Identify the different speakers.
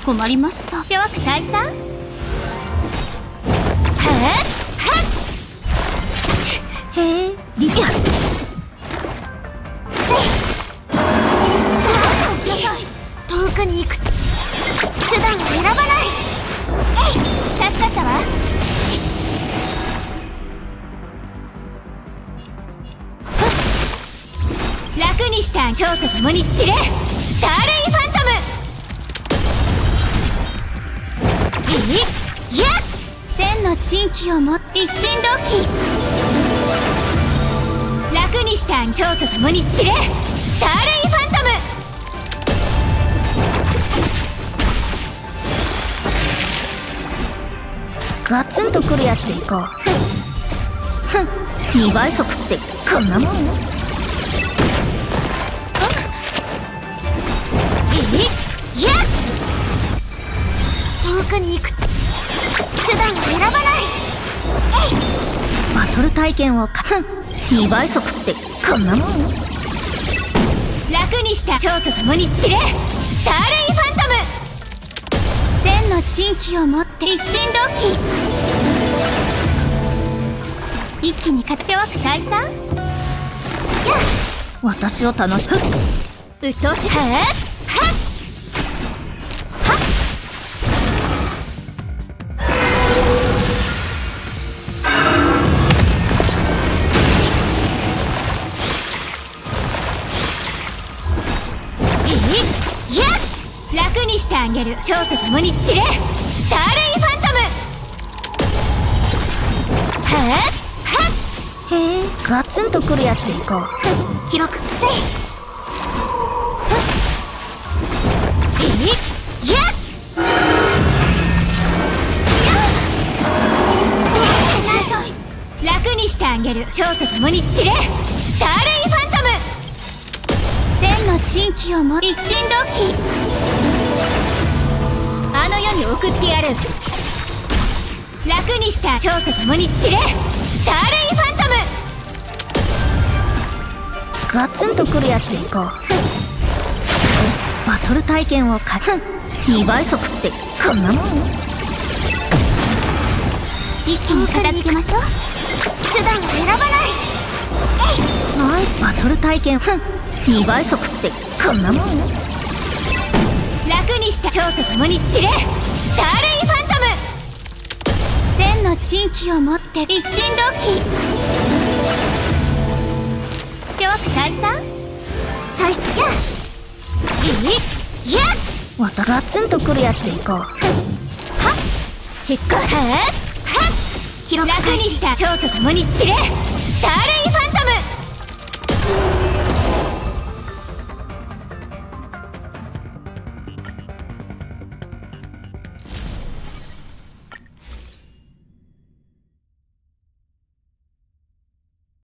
Speaker 1: 困りました。諸悪退散。へえ、リピア。遠くに行く手段を選ばない。助かったわ。楽にした蝶と共に散れ。スターレイファントム。いや、千の珍奇をもって一心同期。楽にした蝶と共に散れ。スターレイファントム。ガツンとくるやつでいこう。ふん、2倍速ってこんなもん。いや、遠くに行く手段を選ばない。バトル体験を2倍速ってこんなもん。楽にした蝶と共に散れ。スターレイファントム。千の珍奇をもって一心同期。一気に勝ち終わって退散。私を楽しくうっとうしい。楽にしてあげる。蝶と共に散れ。スターレイファントム。へえ、ガツンとくるやつでいこう。記録。いや、楽にしてあげる。蝶と共に散れ。スターレイファントム。千の珍奇をも一心同期。あの世に送ってやる。楽にした蝶と共に散れ。スターレイファントム。ガツンとくるやつでいこう。バトル体験を2倍速ってこんなもん。一気に片付けましょう。手段を選ばない。ナイス。バトル体験2倍速ってこんなもん。楽にした蝶と共に散れ。スターレイファントム。千の珍奇をもって一心同期。諸悪退散。再出。いや、ガツンとくるやつでいこう。はっ、しつこい。楽にした蝶と共に散れ。スターレイ